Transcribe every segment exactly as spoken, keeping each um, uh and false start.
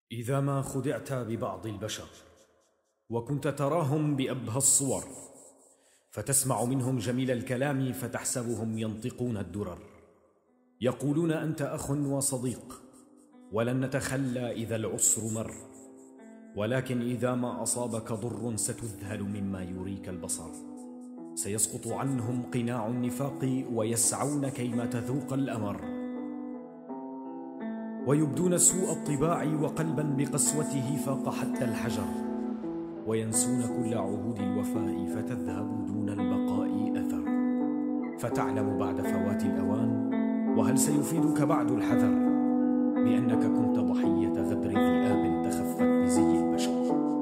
إذا ما خدعت ببعض البشر وكنت تراهم بأبهى الصور، فتسمع منهم جميل الكلام فتحسبهم ينطقون الدرر، يقولون أنت أخ وصديق ولن نتخلى إذا العسر مر، ولكن إذا ما أصابك ضر ستذهل مما يريك البصر. سيسقط عنهم قناع النفاق ويسعون كيما تذوق الأمر، ويبدون سوء الطباع وقلبا بقسوته فاق حتى الحجر، وينسون كل عهود الوفاء فتذهب دون البقاء أثر. فتعلم بعد فوات الأوان وهل سيفيدك بعد الحذر بأنك كنت ضحية غدر ذئاب تخفت بزي البشر.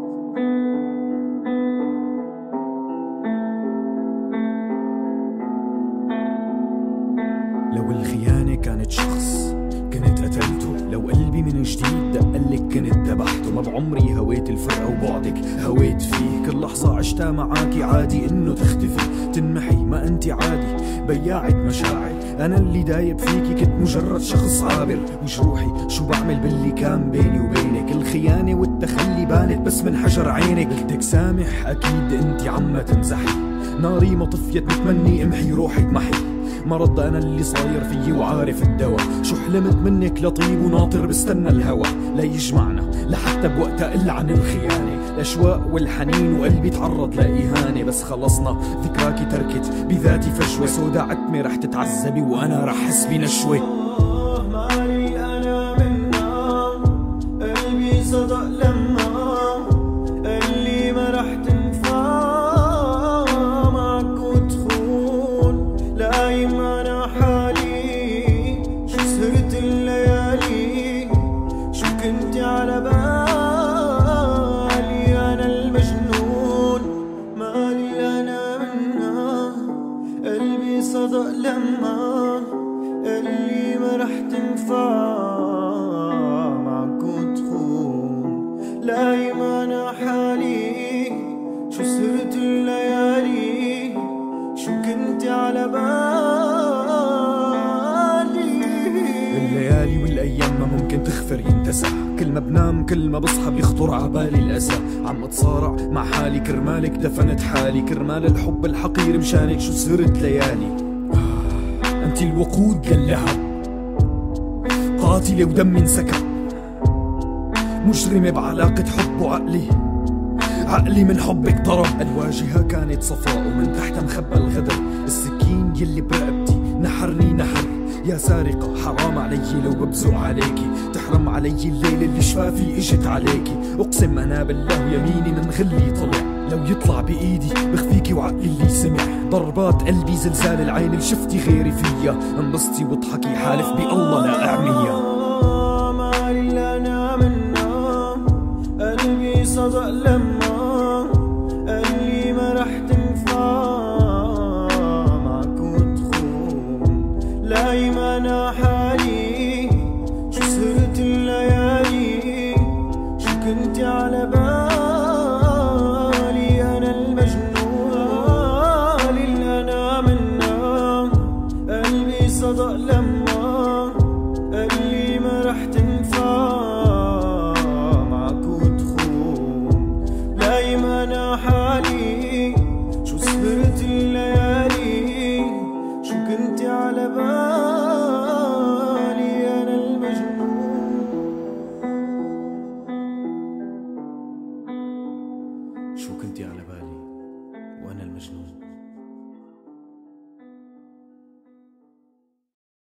لو الخيانة كانت شخص كنت قتلته، لو قلبي من جديد دقلك كنت ذبحته. ما بعمري هويت الفرقة وبعدك هويت فيه، كل لحظة عشتها معاكي عادي انه تختفي تنمحي، ما انتي عادي بياعة مشاعر. انا اللي دايب فيكي كنت مجرد شخص عابر، وجروحي شو بعمل باللي كان بيني وبينك. الخيانة والتخلي بانت بس من حجر عينك، بدك سامح اكيد انتي عم تمزحي. ناري ما طفيت متمني امحي روحك محي، مرض انا اللي صاير فيي وعارف الدوا. شو حلمت منك لطيب وناطر بستنى الهوى لا يجمعنا لحتى بوقتها الا عن الخيانة. الاشواق والحنين وقلبي تعرض لإهانة، بس خلصنا ذكراكي تركت بذاتي فجوة سودا عتمة رح تتعذبي وانا رح احس بنشوة. مالي انا منا قلبي صدق لما اللي ما رح تنفع معك وتخون. لايم انا حالي شو سهرت الليالي، شو كنتي على بالي انا المجنون. مالي انا منا قلبي صدق لما اللي ما رح تنفع معك وتخون. لايم انا حالي شو سهرت الليالي، شو كنتي على بالي. الليالي والايام ما ممكن تغفر ينتسى، كل ما بنام كل ما بصحى بيخطر عبالي الاسى. عم اتصارع مع حالي كرمالك دفنت حالي، كرمال الحب الحقير مشانك شو سهرت ليالي. انتي الوقود للهب قاتلة ودمي انسكب، مجرمة بعلاقة حب وعقلي عقلي من حبك ضرب. الواجهة كانت صفاء ومن تحتها مخبى الغدر، السكين يلي برقبتي نحرني نحر. يا سارقة حرام علي لو ببزق عليكي، تحرم علي الليل اللي شفافي اجت عليكي. اقسم انا بالله يميني من غلي طلع، لو يطلع بايدي بخفيكي وعقلي اللي سمع. ضربات قلبي زلزال العين اللي شفتي غيري فيا، انبسطي واضحكي حالف بالله لا اعميها. مالي انا منا قلبي صدق لما اللي ما رح تنفع معك وتخون. لايم انا حالي شو سهرت الليالي، شو كنتي على بالي انا المجنون. مالي انا منا قلبي صدق لما اللي ما رح تنفع معك وتخون. لايم انا حالي شو سهرت الليالي، شو كنتي على بالي انا المجنون. شو كنتي على بالي